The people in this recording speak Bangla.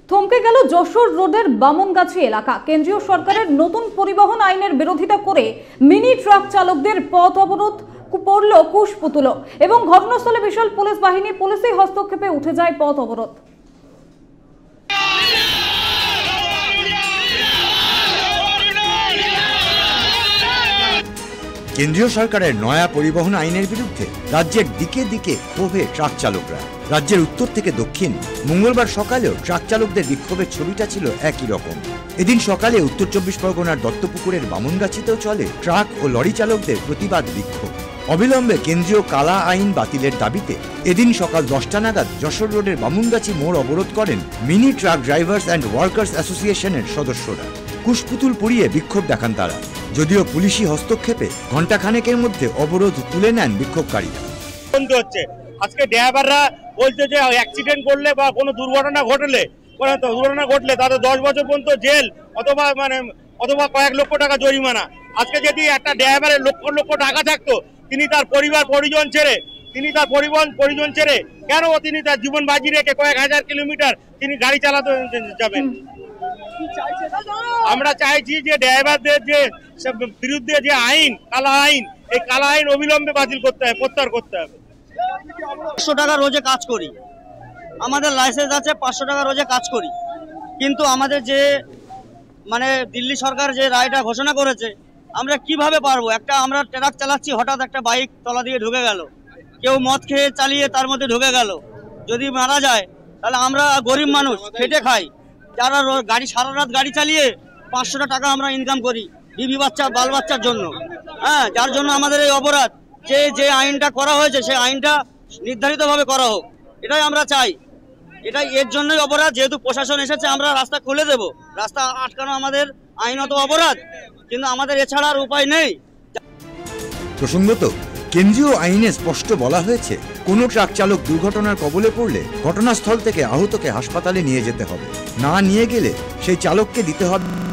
থমকে গেল যশোর রোডের বামনগাছি এলাকা। কেন্দ্রীয় সরকারের নতুন পরিবহন আইনের বিরোধিতা করে মিনি ট্রাক চালকদের পথ অবরোধ পড়ল কুশপুতুল এবং ঘটনাস্থলে বিশাল পুলিশ বাহিনী। পুলিশি হস্তক্ষেপে উঠে যায় পথ অবরোধ। কেন্দ্রীয় সরকারের নয়া পরিবহন আইনের বিরুদ্ধে রাজ্যের দিকে দিকে ক্ষোভে ট্রাক চালকরা। রাজ্যের উত্তর থেকে দক্ষিণ মঙ্গলবার সকালেও ট্রাক চালকদের বিক্ষোভের ছবিটা ছিল একই রকম। এদিন সকালে উত্তর 24 পরগনার দত্তপুকুরের বামনগাছিতেও চলে ট্রাক ও লরি চালকদের প্রতিবাদ বিক্ষোভ। অবিলম্বে কেন্দ্রীয় কালা আইন বাতিলের দাবিতে এদিন সকাল 10টা নাগাদ যশোর রোডের বামনগাছি মোড় অবরোধ করেন mini truck drivers and workers অ্যাসোসিয়েশনের সদস্যরা। কুশপুতুল পুড়িয়ে বিক্ষোভ দেখান তারা। যদিও পুলিশি হস্তক্ষেপে ঘণ্টাখানেকের মধ্যে অবরোধ তুলে নেন বিক্ষোভকারীরা। আজকে ড্রাইভাররা বলছে যে অ্যাক্সিডেন্ট করলে বা কোনো দুর্ঘটনা ঘটলে তাদের 10 বছর পর্যন্ত জেল অথবা কয়েক লক্ষ টাকা জরিমানা। আজকে যদি একটা ড্রাইভারের লক্ষ লক্ষ টাকা থাকতো, তিনি তার পরিজন ছেড়ে কেন তিনি তার জীবন বাজি রেখে কয়েক হাজার কিলোমিটার তিনি গাড়ি চালাতে যাবেন? আমরা চাইছি যে ড্রাইভারদের যে বিরুদ্ধে যে আইন, কালা আইন, এই কালা আইন অবিলম্বে বাতিল করতে হবে, প্রত্যাহার করতে হবে। 500 টাকা রোজে কাজ করি, আমাদের লাইসেন্স আছে, 500 টাকা রোজে কাজ করি, কিন্তু আমাদের যে দিল্লি সরকার যে রায়টা ঘোষণা করেছে, আমরা কিভাবে পারবো? আমরা ট্রাক চালাচ্ছি, হঠাৎ একটা বাইক তলা দিয়ে ঢুকে গেল, কেউ মদ খেয়ে চালিয়ে তার মধ্যে ঢুকে গেল, যদি মারা যায় তাহলে আমরা গরিব মানুষ খেটে খাই, যারা সারা রাত গাড়ি চালিয়ে 500 টাকা আমরা ইনকাম করি বিবি বাচ্চা বাল বাচ্চার জন্য। যার জন্য আমাদের এই অপরাধ। যে আইনটা করা হয়েছে সেই আইনটা নির্ধারিতভাবে করা হোক, এটাই আমরা চাই। এর জন্যই অপরাধ, যেহেতু প্রশাসন এসেছে আমরা রাস্তা খুলে দেব। রাস্তা আটকানো আমাদের আইনত অপরাধ, কিন্তু আমাদের এছাড়া আর উপায় নেই। প্রসঙ্গত কেন্দ্রীয় আইনে স্পষ্ট বলা হয়েছে, কোনো ট্রাক চালক দুর্ঘটনার কবলে পড়লে ঘটনাস্থল থেকে আহতকে হাসপাতালে নিয়ে যেতে হবে, না নিয়ে গেলে সেই চালককে দিতে হবে